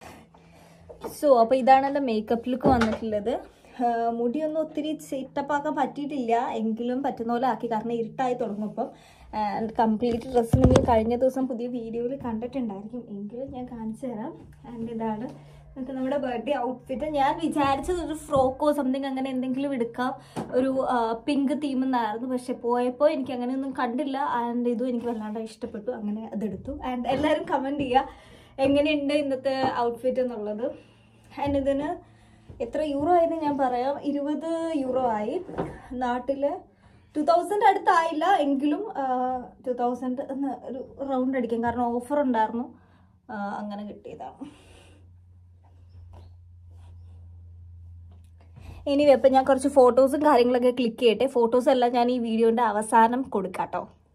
[SPEAKER 1] അപ്പോൾ ഇതാണ് എൻ്റെ മേക്കപ്പ് ലുക്ക് വന്നിട്ടുള്ളത്. മുടിയൊന്നും ഒത്തിരി സെറ്റപ്പാക്കാൻ പറ്റിയിട്ടില്ല, എങ്കിലും പറ്റുന്ന പോലെ ആക്കി. കാരണം ഇരുട്ടായി തുടങ്ങും. കംപ്ലീറ്റ് ഡ്രസ്സ് നിങ്ങൾ കഴിഞ്ഞ ദിവസം പുതിയ വീഡിയോയിൽ കണ്ടിട്ടുണ്ടായിരിക്കും, എങ്കിലും ഞാൻ കാണിച്ചു തരാം. ആൻഡ് ഇതാണ് നമുക്ക് നമ്മുടെ ബർത്ത്ഡേ ഔട്ട്ഫിറ്റ്. ഞാൻ വിചാരിച്ചത് ഒരു ഫ്രോക്കോ സംതിങ് അങ്ങനെ എന്തെങ്കിലും എടുക്കാം, ഒരു പിങ്ക് തീം എന്നായിരുന്നു. പക്ഷെ പോയപ്പോൾ എനിക്ക് അങ്ങനെയൊന്നും കണ്ടില്ല. ആൻഡ് ഇതും എനിക്ക് വല്ലാണ്ട് ഇഷ്ടപ്പെട്ടു, അങ്ങനെ അതെടുത്തു. ആൻഡ് എല്ലാവരും കമൻറ്റ് ചെയ്യുക എങ്ങനെയുണ്ട് ഇന്നത്തെ ഔട്ട്ഫിറ്റ് എന്നുള്ളത്. ആൻഡ് ഇതിന് എത്ര യൂറോ ആയെന്ന് ഞാൻ പറയാം. 20 യൂറോ ആയി. നാട്ടിൽ 2000 അടുത്തായില്ല, എങ്കിലും 2000 എന്ന് ഒരു റൗണ്ട് അടിക്കാം. കാരണം ഓഫർ ഉണ്ടായിരുന്നു, അങ്ങനെ കിട്ടിയതാണ്. എനിവേ അപ്പം ഞാൻ കുറച്ച് ഫോട്ടോസും കാര്യങ്ങളൊക്കെ ക്ലിക്ക് ചെയ്യട്ടെ. ഫോട്ടോസ് എല്ലാം ഞാൻ ഈ വീഡിയോൻ്റെ അവസാനം കൊടുക്കാം കേട്ടോ.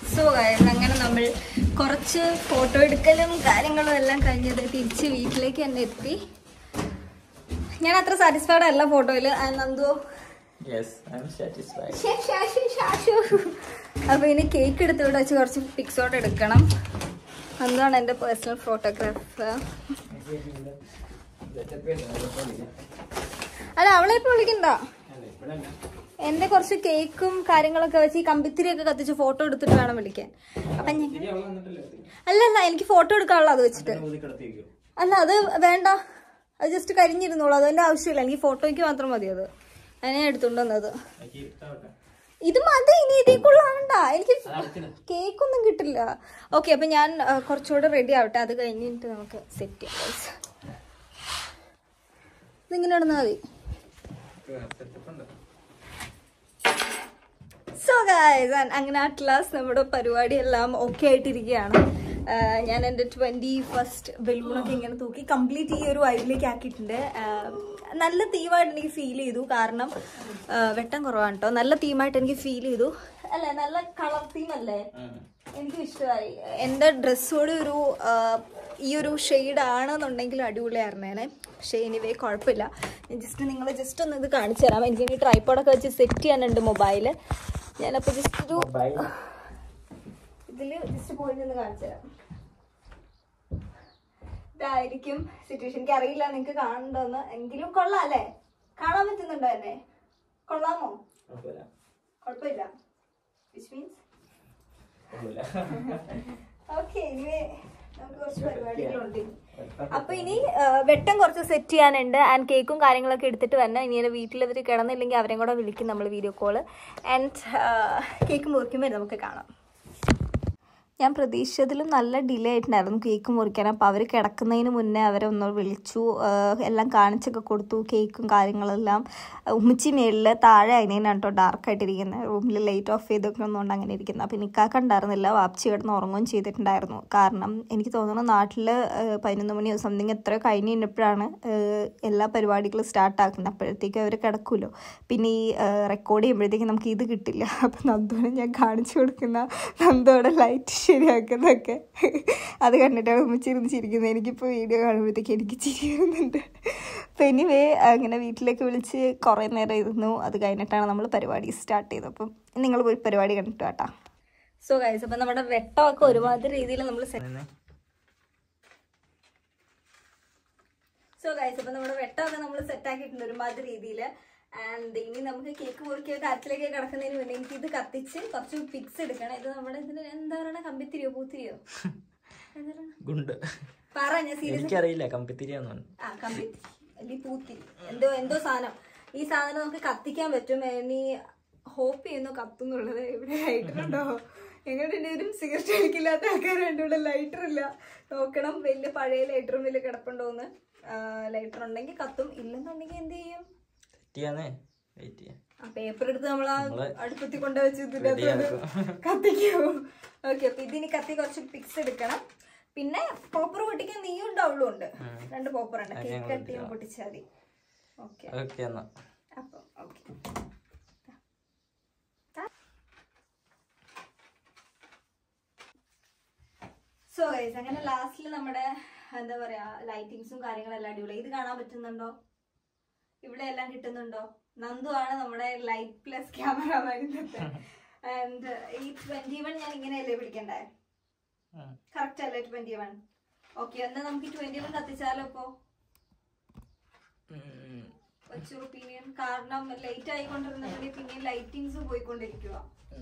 [SPEAKER 1] സോ അങ്ങനെ നമ്മൾ കുറച്ച് ഫോട്ടോ എടുക്കലും കാര്യങ്ങളും എല്ലാം കഴിഞ്ഞത് തിരിച്ച് വീട്ടിലേക്ക് തന്നെ എത്തി. ഞാൻ അത്ര സാറ്റിസ്ഫൈഡ് അല്ല ഫോട്ടോയിൽ. നന്ദു അപ്പൊ ഇനി കേക്ക് എടുത്തോട്ട് വെച്ച് കുറച്ച് പിക്സോട്ട് എടുക്കണം. എന്താണ് എൻ്റെ പേഴ്സണൽ ഫോട്ടോഗ്രാഫർ. അല്ല അവളെ ഇപ്പൊ വിളിക്കണ്ട. എന്റെ കുറച്ച് കേക്കും കാര്യങ്ങളൊക്കെ വെച്ച് ഈ കമ്പിത്തിരിയൊക്കെ കത്തിച്ച് ഫോട്ടോ എടുത്തിട്ട് വേണം വിളിക്കാൻ. അപ്പൊ ഞാൻ അല്ല എനിക്ക് ഫോട്ടോ എടുക്കാനുള്ള അത് വെച്ചിട്ട്. അല്ല അത് വേണ്ട, അത് ജസ്റ്റ് കരിഞ്ഞിരുന്നോളൂ. അതിന്റെ ആവശ്യമില്ല, എനിക്ക് ഫോട്ടോയ്ക്ക് മാത്രം മതി. അത് അതിനെ എടുത്തോണ്ട് വന്നത്. ഇത് മതി, ഇനി ഇതിക്കുള്ളാവണ്ട. എനിക്ക് കേക്കൊന്നും കിട്ടില്ല. ഓക്കെ, അപ്പൊ ഞാൻ കുറച്ചുകൂടെ റെഡി ആവട്ടെ. അത് കഴിഞ്ഞിട്ട് നമുക്ക് സെറ്റ് ചെയ്യാം. ഇതിങ്ങനെ ഇടുന്നാൽ മതി. സോ ഗൈസ്, അങ്ങനെ അറ്റ് ലാസ്റ്റ് നമ്മുടെ പരിപാടിയെല്ലാം ഓക്കെ ആയിട്ടിരിക്കുകയാണ്. ഞാൻ എൻ്റെ 21st ബലൂണൊക്കെ ഇങ്ങനെ തൂക്കി കംപ്ലീറ്റ് ഈ ഒരു വൈബിലേക്ക് ആക്കിയിട്ടുണ്ട്. നല്ല തീമായിട്ട് എനിക്ക് ഫീൽ ചെയ്തു, കാരണം വെട്ടം കുറവാണ് കേട്ടോ. നല്ല തീമായിട്ട് എനിക്ക് ഫീൽ ചെയ്തു. അല്ലേ, നല്ല കളർ തീം അല്ലേ, എനിക്ക് ഇഷ്ടമായി. എൻ്റെ ഡ്രസ്സോട് ഒരു ഈ ഒരു ഷെയ്ഡ് ആണെന്നുണ്ടെങ്കിൽ അടിപൊളിയായിരുന്നേനെ. പക്ഷേ എനിവേ കുഴപ്പമില്ല. ഞാൻ ജസ്റ്റ് ഒന്ന് ഇത് കാണിച്ചു തരാം. എനിക്ക് ട്രൈപ്പോഡൊക്കെ വെച്ച് സെറ്റ് ചെയ്യാനുണ്ട് മൊബൈൽ. ഞാനപ്പോൾ ജസ്റ്റ് ഒരു ഇതിൽ ജസ്റ്റ് പോയി നിന്ന് കാണിച്ചു തരാം. ഇതായിരിക്കും സിറ്റുവേഷൻ. എനിക്ക് അറിയില്ല നിങ്ങൾക്ക് കാണണ്ടോന്ന്. എങ്കിലും കൊള്ളാം അല്ലേ? കാണാൻ പറ്റുന്നുണ്ടോ എന്നെ? കൊള്ളാമോ? കുഴപ്പമില്ല. Which means okay. എനിവേ നമുക്ക് കുറച്ച് പരിപാടികളുണ്ട്. അപ്പൊ ഇനി വെട്ടം കുറച്ച് സെറ്റ് ചെയ്യാനുണ്ട്. ആൻഡ് കേക്കും കാര്യങ്ങളൊക്കെ എടുത്തിട്ട് വരണം. ഇനി എൻ്റെ വീട്ടിലവർ കിടന്നില്ലെങ്കിൽ അവരെയും കൂടെ വിളിക്കും നമ്മൾ വീഡിയോ കോള്. ആൻഡ് കേക്ക് മുറിക്കുമ്പോൾ നമുക്ക് കാണാം. ഞാൻ പ്രതീക്ഷിച്ചതിലും നല്ല ഡിലേ ആയിട്ടുണ്ടായിരുന്നു കേക്ക് മുറിക്കാൻ. അപ്പോൾ അവർ കിടക്കുന്നതിന് മുന്നേ അവരെ ഒന്ന് വിളിച്ചു, എല്ലാം കാണിച്ചൊക്കെ കൊടുത്തു. കേക്കും കാര്യങ്ങളെല്ലാം ഉമ്മിച്ചി മേളിൽ താഴെ അതിനാണ് കേട്ടോ ഡാർക്കായിട്ടിരിക്കുന്നത്. റൂമിൽ ലൈറ്റ് ഓഫ് ചെയ്തൊക്കെ ഒന്നുകൊണ്ട് അങ്ങനെ ഇരിക്കുന്നത്. അപ്പോൾ നിക്കാക്ക ഉണ്ടായിരുന്നില്ല, വാപ്ചി കിടന്ന് ഉറങ്ങുകയും ചെയ്തിട്ടുണ്ടായിരുന്നു. കാരണം എനിക്ക് തോന്നുന്നു നാട്ടിൽ 11 മണിയോ സംതിങ് എത്രയോ കഴിഞ്ഞ് കഴിഞ്ഞപ്പോഴാണ് എല്ലാ പരിപാടികളും സ്റ്റാർട്ടാക്കുന്നത്. അപ്പോഴത്തേക്കും അവർ കിടക്കുമല്ലോ. പിന്നെ ഈ റെക്കോർഡ് ചെയ്യുമ്പോഴത്തേക്കും നമുക്ക് ഇത് കിട്ടില്ല. അപ്പം നന്ദുവിനെ ഞാൻ കാണിച്ചു കൊടുക്കുന്ന നന്ദോടെ ലൈറ്റ് ശരിയാക്കുന്നതൊക്കെ അത് കണ്ടിട്ടാണ് ഉമ്മിച്ചിരുന്ന് ചിരിക്കുന്നത്. എനിക്കിപ്പോൾ വീഡിയോ കാണുമ്പോഴത്തേക്ക് എനിക്ക് ചിരി വരുന്നുണ്ട്. അപ്പം എനിവേ അങ്ങനെ വീട്ടിലേക്ക് വിളിച്ച് കുറേ നേരം ഇരുന്നു. അത് കഴിഞ്ഞിട്ടാണ് നമ്മൾ പരിപാടി സ്റ്റാർട്ട് ചെയ്തത്. അപ്പം നിങ്ങൾ പോയി പരിപാടി കണ്ടിട്ട് കേട്ടോ. സോ ഗൈസ്, അപ്പം നമ്മുടെ വെട്ടമൊക്കെ ഒരുമാതിരി രീതിയിൽ നമ്മൾ സെറ്റാക്കിയിട്ടുണ്ട് ഒരുമാതിരി രീതിയിൽ. ആൻഡ് ഇനി നമുക്ക് കേക്ക് മുറിക്കുക കാര്യത്തിലേക്ക് കിടക്കുന്നതിന് മുന്നേ എനിക്ക് ഇത് കത്തിച്ച് കുറച്ച് പിക്സ് എടുക്കണം. ഇത് നമ്മുടെ ഇതിന് എന്താ പറയുക, കമ്പിത്തിരിയോ പൂത്തിരിയോ പറ. ഞാൻ സീരിയസ് അറിയില്ല. ആ കമ്പിത്തിരി അല്ലെങ്കിൽ പൂത്തിരി എന്തോ സാധനം. ഈ സാധനം നമുക്ക് കത്തിക്കാൻ പറ്റും. ഇനി ഹോപ്പ് ചെയ്യുന്നു കത്തുന്നുള്ളത്. ഇവിടെ ലൈറ്റർ ഉണ്ടോ? എങ്ങനെയുണ്ടെങ്കിലും സിഗരറ്റ് വലിക്കില്ലാത്ത ആൾക്കാരുണ്ട്. ഇവിടെ ലൈറ്റർ ഇല്ല. നോക്കണം വലിയ പഴയ ലൈറ്ററും വലിയ കിടപ്പുണ്ടോന്ന്. ലൈറ്റർ ഉണ്ടെങ്കിൽ കത്തും, ഇല്ലെന്നുണ്ടെങ്കിൽ എന്ത് ചെയ്യും? പേപ്പർ എടുത്ത് നമ്മൾ അടുപ്പത്തി കൊണ്ടുവച്ച് കത്തിക്കോ. ഓക്കെ, അപ്പൊ ഇതിന് കത്തി കുറച്ച് പിക്സ് എടുക്കണം. പിന്നെ പോപ്പർ പൊട്ടിക്കാൻ നീയും ഉണ്ടാവുള്ളൂ ഉണ്ട്. 2 പോപ്പർ ഉണ്ട്. കേക്ക് കട്ടിയും പൊട്ടിച്ചാൽ മതി. ഓക്കെ അപ്പൊ ഓക്കെ. സോ ഗൈസ്, അങ്ങനെ ലാസ്റ്റിൽ നമ്മുടെ എന്താ പറയാ ലൈറ്റിങ്സും കാര്യങ്ങളെല്ലാം അടിപൊളി. ഇത് കാണാൻ പറ്റുന്നുണ്ടോ? ഇവിടെ എല്ലാം കിട്ടുന്നുണ്ടോ? നന്ദു ആണ് നമ്മുടെ ലൈറ്റ് പ്ലസ് ക്യാമറമാൻ. ആൻഡ് ഈ 21 ഞാൻ ഇങ്ങനെയല്ലേ പിടിക്കണ്ടേ? കറക്റ്റ് അല്ലേ 21? ഓക്കെ, എന്നാ നമുക്ക് 21 കത്തിച്ചാലോ ഇപ്പോ? വെച്ച് ഒപ്പീനിയൻ. കാരണം ലൈറ്റ് ആയിക്കൊണ്ടിരുന്നുണ്ടെങ്കിൽ പിന്നെ ലൈറ്റിങ്സ് പോയിക്കൊണ്ടിരിക്കുക.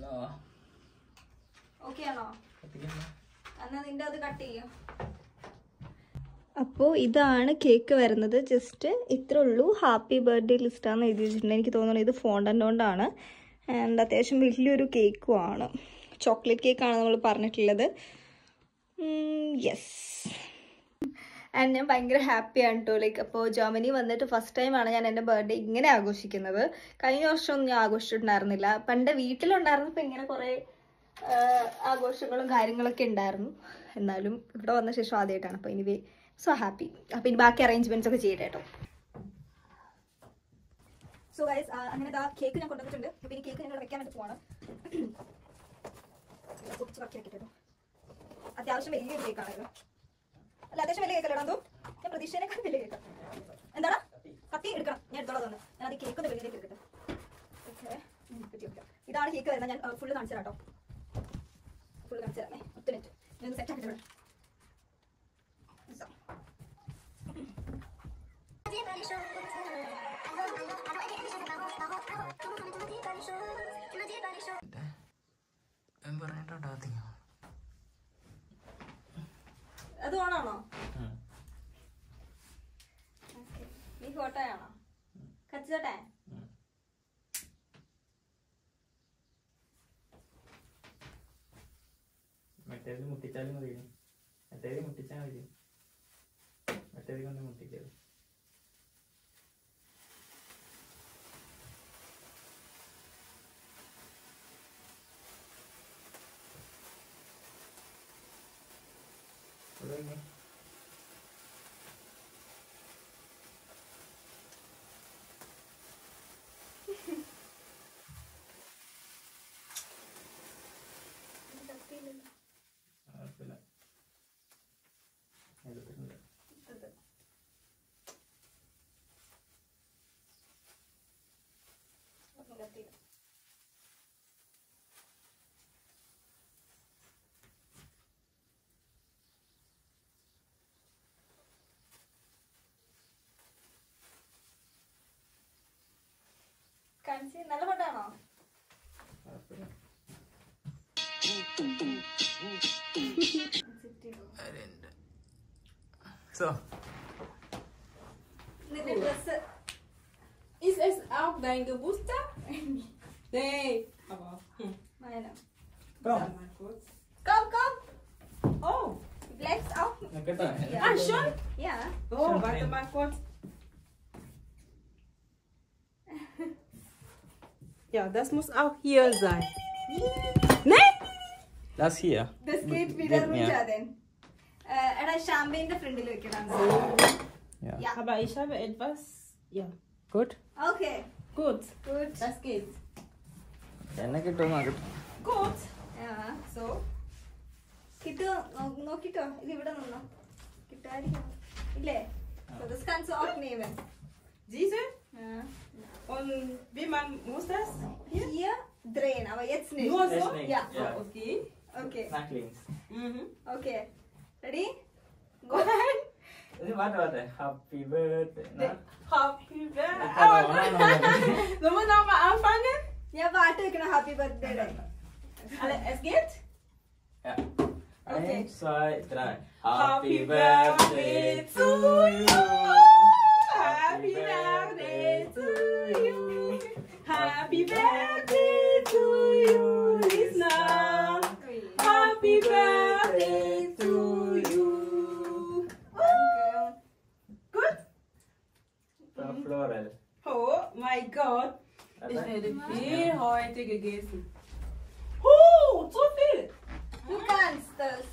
[SPEAKER 1] ഓക്കെ ആണോ? എന്നാ നിന്റെ അത് കട്ട് ചെയ്യാം. അപ്പോൾ ഇതാണ് കേക്ക് വരുന്നത്. ജസ്റ്റ് ഇത്രേ ഉള്ളൂ. ഹാപ്പി ബർത്ത്ഡേ ലിസ്റ്റാണെന്ന് എഴുതി വെച്ചിട്ടുണ്ട്. എനിക്ക് തോന്നുന്നു ഇത് ഫോണ്ടൻ്റ് കൊണ്ടാണ്. ആൻഡ് അത്യാവശ്യം വലിയൊരു കേക്കും ആണ്. ചോക്ലേറ്റ് കേക്കാണ് നമ്മൾ പറഞ്ഞിട്ടുള്ളത്. യെസ്. ആൻഡ് ഞാൻ ഭയങ്കര ഹാപ്പിയാണ് കേട്ടോ. ലൈക്ക് അപ്പോൾ ജർമ്മനി വന്നിട്ട് ഫസ്റ്റ് ടൈമാണ് ഞാൻ എൻ്റെ ബർത്ത്ഡേ ഇങ്ങനെ ആഘോഷിക്കുന്നത്. കഴിഞ്ഞ വർഷമൊന്നും ഞാൻ ആഘോഷിച്ചിട്ടുണ്ടായിരുന്നില്ല. പണ്ട് വീട്ടിലുണ്ടായിരുന്നപ്പോൾ ഇങ്ങനെ കുറേ ആഘോഷങ്ങളും കാര്യങ്ങളൊക്കെ ഉണ്ടായിരുന്നു. എന്നാലും ഇവിടെ വന്ന ശേഷം ആദ്യമായിട്ടാണ്. അപ്പോൾ ഇനി സോ ഹാപ്പി. അപ്പം ഇനി ബാക്കി അറേഞ്ച്മെൻറ്റ്സ് ഒക്കെ ചെയ്യട്ടെ കേട്ടോ. സോ ഗൈസ്, അങ്ങനെ കേക്ക് ഞാൻ കൊണ്ടുവന്നിട്ടുണ്ട്. അപ്പം ഇനി കേക്ക് ഞങ്ങൾ വെക്കാൻ വേണ്ടി പോകണം. പൊട്ടിച്ച് കറക്കി വെക്കട്ടോ. അത്യാവശ്യം വലിയൊരു കേക്കാണല്ലോ. അല്ല അത്യാവശ്യം വലിയ കേക്കല്ലേ എന്തോ? ഞാൻ പ്രതീക്ഷേനേക്കാൾ വലിയ കേക്ക്. എന്താണ്? കത്തി എടുക്കണം. ഞാൻ എടുത്തോളാം തന്നെ. ഞാൻ അത് കേക്ക് ഒന്ന് വെളിയിലേക്ക് എടുക്കട്ടെ. ഓക്കെ, ഇതാണ് കേക്ക് വരുന്നത്. ഞാൻ ഫുള്ള് കാണിച്ചു തരാം കേട്ടോ. ഫുള്ള് കാണിച്ചു തരാമേ. 10 മിനിറ്റ് ഞാൻ സെറ്റ് ആക്കിയിട്ട് അത് ഓണാണോ? നീ ഫോട്ടോയാണോ? കച്ചോട്ടെ.
[SPEAKER 3] മറ്റേത് മുട്ടിച്ചാലും മതി. മറ്റേത് മുട്ടിച്ചാൽ മതി. മറ്റേത് കൊണ്ട് മുട്ടിക്കരുത്.
[SPEAKER 1] നല്ല ഫോട്ടോയാണോ?
[SPEAKER 3] So.
[SPEAKER 1] നിന്റെ dress
[SPEAKER 2] Ist es auch dein Geburtstag? Nee. Aber.
[SPEAKER 1] Meine.
[SPEAKER 3] Komm.
[SPEAKER 2] Mal kurz.
[SPEAKER 1] Komm.
[SPEAKER 2] Oh.
[SPEAKER 1] Bleibst auch? Ja.
[SPEAKER 2] Ah, schon?
[SPEAKER 1] Ja.
[SPEAKER 2] Oh,
[SPEAKER 3] Schon
[SPEAKER 2] warte
[SPEAKER 3] drin.
[SPEAKER 2] mal kurz. Ja, das muss auch hier sein. Nee?
[SPEAKER 3] Das hier.
[SPEAKER 1] Das geht wieder
[SPEAKER 3] Geht
[SPEAKER 1] runter
[SPEAKER 3] mir.
[SPEAKER 1] denn. എടാ ഷാമ്പയിന്റെ ഫ്രണ്ടിൽ വെക്കണം.
[SPEAKER 3] Ja.
[SPEAKER 1] Ja.
[SPEAKER 2] Aber ich habe etwas. Ja.
[SPEAKER 3] Gut.
[SPEAKER 1] Okay.
[SPEAKER 2] Gut.
[SPEAKER 1] Gut.
[SPEAKER 2] Das geht.
[SPEAKER 3] എന്നെ കിട്ടുമോ?
[SPEAKER 2] Gut.
[SPEAKER 1] Ja, so. കിട്ടുമോ? നോക്കിട്ടോ. ഇത് ഇവിടെ നിന്നോ. കിട്ടായിരിക്കും. ഇല്ലേ? So, das kannst du auch nehmen.
[SPEAKER 2] Diese?
[SPEAKER 1] Ja.
[SPEAKER 2] Und wie man muss das?
[SPEAKER 1] Hier drehen, aber jetzt nicht.
[SPEAKER 2] Nur so?
[SPEAKER 3] Jetzt nicht.
[SPEAKER 1] Ja.
[SPEAKER 3] Ja.
[SPEAKER 2] Okay.
[SPEAKER 1] Okay.
[SPEAKER 3] Nach links.
[SPEAKER 2] Mhm.
[SPEAKER 1] Okay. Ready? Go.
[SPEAKER 3] Warte. Happy birthday. Na?
[SPEAKER 2] Happy
[SPEAKER 3] Ich
[SPEAKER 2] Birthday.
[SPEAKER 3] kann auch noch.
[SPEAKER 2] Sollen wir nochmal anfangen?
[SPEAKER 1] ഞാൻ പാട്ട് വെക്കണം happy birthday.
[SPEAKER 2] Alle, es geht?
[SPEAKER 3] Ja.
[SPEAKER 1] Okay.
[SPEAKER 3] 1, 2, 3.
[SPEAKER 2] Happy birthday to you. Happy birthday to you. Happy birthday to you, Lisa. Happy birthday to you. Gut?
[SPEAKER 3] Von Floral.
[SPEAKER 2] Oh mein Gott. Ich
[SPEAKER 3] Aber-
[SPEAKER 2] werde viel heute gegessen. Oh, so viel.
[SPEAKER 1] Du kannst das.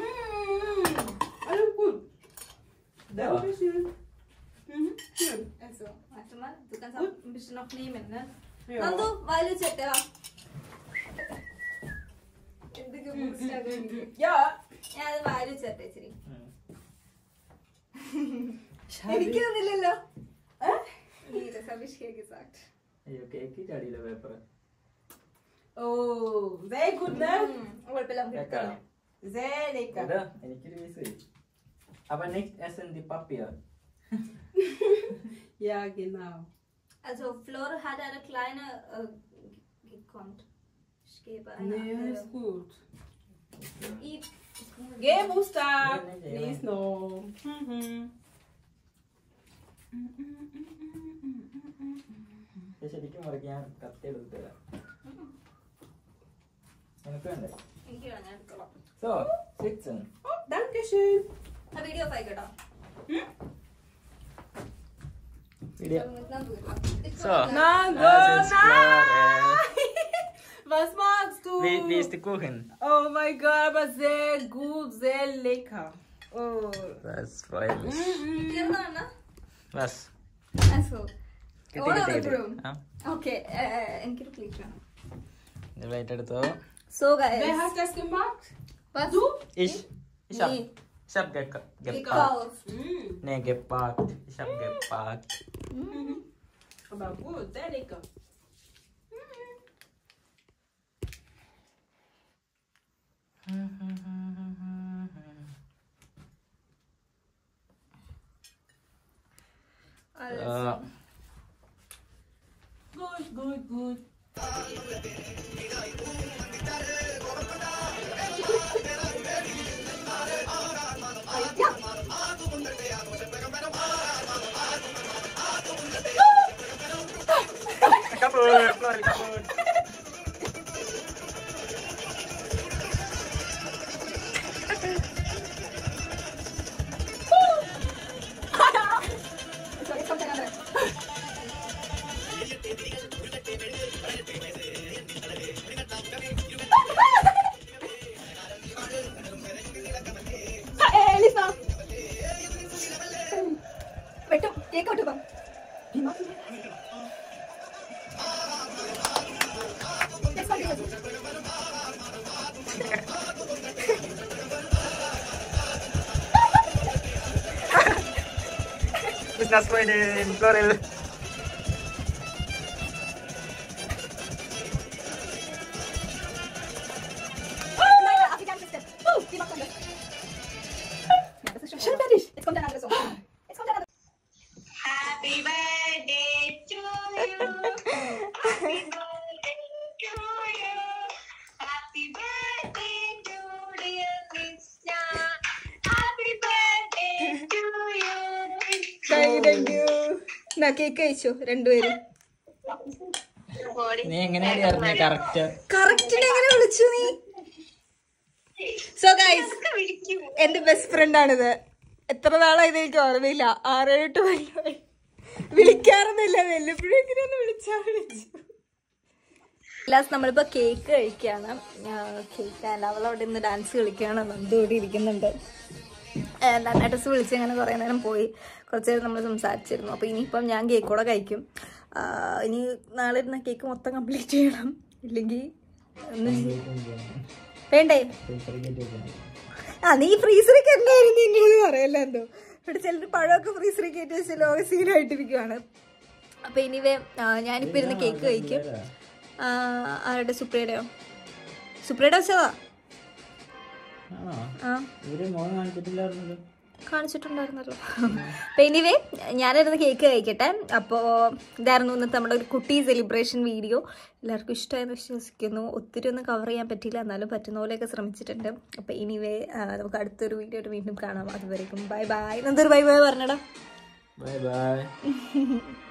[SPEAKER 2] Alles gut.
[SPEAKER 3] Ja.
[SPEAKER 2] Dankeschön. Schön.
[SPEAKER 1] Also, warte mal, du kannst auch ein bisschen noch nehmen, ne?
[SPEAKER 2] Ja.
[SPEAKER 1] Nandu, weil du ചെറ്റ വാ. എന്തൊക്കെ books
[SPEAKER 2] Ja.
[SPEAKER 1] ഞാൻ അത് വായിൽ ചെറ്റ ഇച്ചിരി.
[SPEAKER 2] Ich habe
[SPEAKER 1] എനിക്ക് തന്നില്ലല്ലോ. Nee, das habe ich hier gesagt.
[SPEAKER 3] അയ്യോ കേക്ക് ചാടിയില്ല paper.
[SPEAKER 2] Oh, sehr gut, ne?
[SPEAKER 1] കുഴപ്പമില്ല നമുക്ക് എടുക്കാം.
[SPEAKER 2] Sehr lecker.
[SPEAKER 3] Oder? എനിക്കൊരു piece. Aber nicht essen die Papier.
[SPEAKER 2] Ja, genau.
[SPEAKER 1] Also, Flor hat eine kleine gekonnt. Ich gebe eine
[SPEAKER 2] Nee,
[SPEAKER 1] andere.
[SPEAKER 2] ist gut.
[SPEAKER 1] Ich-
[SPEAKER 2] Geburtstag.
[SPEAKER 3] Nee, nee, nee.
[SPEAKER 2] Lies noch. Mhm.
[SPEAKER 3] ശരിക്കും മുറിക്കാൻ കത്തി എടുത്ത് തരാം. നിനക്ക് വേണ്ടേ?
[SPEAKER 1] എനിക്ക് വേണം, ഞാൻ എടുത്തോളാം.
[SPEAKER 3] So, sitzen.
[SPEAKER 2] Oh, danke schön.
[SPEAKER 1] ആ വീഡിയോ ഓഫ് ആയി കേട്ടോ.
[SPEAKER 3] Video.
[SPEAKER 1] Nandu എടുക്കാം.
[SPEAKER 3] So.
[SPEAKER 2] Nandu,
[SPEAKER 3] Das ist Flora.
[SPEAKER 2] Was magst du?
[SPEAKER 3] Wie ist der Kuchen?
[SPEAKER 2] Oh mein Gott, aber sehr gut, sehr lecker. Oh.
[SPEAKER 3] Das freut mich.
[SPEAKER 1] തീർന്നാണ്?
[SPEAKER 3] Was?
[SPEAKER 1] Also,
[SPEAKER 3] കിട്ടി
[SPEAKER 1] ഓരോ
[SPEAKER 3] കിട്ടി കിട്ടി.
[SPEAKER 1] room.
[SPEAKER 3] ആ
[SPEAKER 1] Okay, എനിക്കൊരു plate വേണം.
[SPEAKER 3] ഇത് plate എടുത്തോ.
[SPEAKER 1] So guys,
[SPEAKER 2] Wer hat das gemacht?
[SPEAKER 1] was?
[SPEAKER 2] Du?
[SPEAKER 3] Ich hab geparkt.
[SPEAKER 1] Gekauft.
[SPEAKER 3] Nee, geparkt. Ich hab geparkt.
[SPEAKER 2] Aber gut, sehr lecker.
[SPEAKER 1] Alles.
[SPEAKER 2] Gut.
[SPEAKER 3] Kaputt, Flori, kaputt.
[SPEAKER 1] Lisa. Wait, take out the
[SPEAKER 3] Business Freundin, Floril.
[SPEAKER 1] Schon fertig. Jetzt kommt ein anderes Song.
[SPEAKER 5] Happy birthday to you. Happy birthday to you. Happy birthday to dear Krishna. Happy birthday to you, Krishna.
[SPEAKER 1] Thank you. Na cake കഴിച്ചോ രണ്ടുപേരും?
[SPEAKER 3] നീ എങ്ങനെയാണ് അറിഞ്ഞ correct?
[SPEAKER 1] കറക്റ്റിനെ എങ്ങനെ വിളിച്ചു നീ? So guys, എന്റെ best friend ആണിത്. എത്ര നാളായത് എനിക്ക് ഓർമ്മയില്ല. 6-8 കൊല്ലമായി. വിളിക്കാറൊന്നുമില്ല, വല്ലപ്പോഴും എങ്ങനെയൊന്ന് വിളിച്ചു. ലാസ്റ്റ് നമ്മളിപ്പോ കേക്ക് കഴിക്കുകയാണ്. കേക്ക് അവളവിടെ ഇന്ന് ഡാൻസ് കളിക്കുകയാണ്. നന്ദോടി ഇരിക്കുന്നുണ്ട്. ഡാൻസ് വിളിച്ച് അങ്ങനെ കുറേ നേരം പോയി. കുറച്ച് നേരം നമ്മൾ സംസാരിച്ചിരുന്നു. അപ്പോൾ ഇനിയിപ്പം ഞാൻ കേക്കോടെ കഴിക്കും. ഇനി നാളെ ഇരുന്ന കേക്ക് മൊത്തം കംപ്ലീറ്റ് ചെയ്യണം. ഇല്ലെങ്കിൽ വേണ്ടേ? നീ ഫ്രീസറിൽ കയറിയായിരുന്നു ഇനി പറയല്ലോ എന്തോ. ഇവിടെ ചിലർ പഴമൊക്കെ ഫ്രീസറിൽ കയറ്റി വെച്ച് ലോക സീനായിട്ടിരിക്കുവാണ്. അപ്പോൾ ഇനിവേ ഞാനിപ്പോൾ ഇരുന്ന് കേക്ക് കഴിക്കും. ആരുടെ? സുപ്രിയയുടെയോ? സുപ്രിയയുടെ വെച്ചതാ. കാണിച്ചിട്ടുണ്ടായിരുന്നല്ലോ. അപ്പൊ എനിവേ ഞാനിരുന്ന് കേക്ക് കഴിക്കട്ടെ. അപ്പോൾ ഇതായിരുന്നു ഇന്നത്തെ നമ്മുടെ ഒരു കുട്ടി സെലിബ്രേഷൻ വീഡിയോ. എല്ലാവർക്കും ഇഷ്ടമായെന്ന് വിശ്വസിക്കുന്നു. ഒത്തിരി ഒന്നും കവർ ചെയ്യാൻ പറ്റിയില്ല, എന്നാലും പറ്റുന്ന പോലെയൊക്കെ ശ്രമിച്ചിട്ടുണ്ട്. അപ്പോൾ എനിവേ നമുക്ക് അടുത്തൊരു വീഡിയോ ആയിട്ട് വീണ്ടും കാണാം. അതുവരെയും ബൈ ബൈ. എന്തൊരു ബൈ ബൈ പറഞ്ഞടാ.
[SPEAKER 3] Bye by.